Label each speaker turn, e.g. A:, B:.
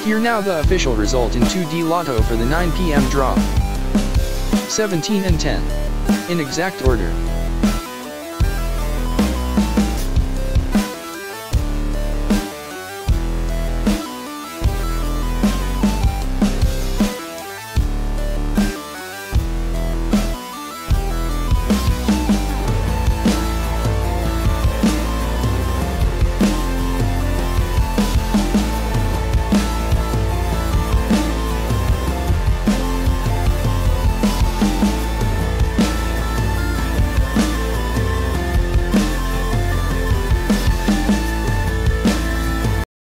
A: Hear now the official result in 2D Lotto for the 9 p.m. draw. 17 and 10. In exact order.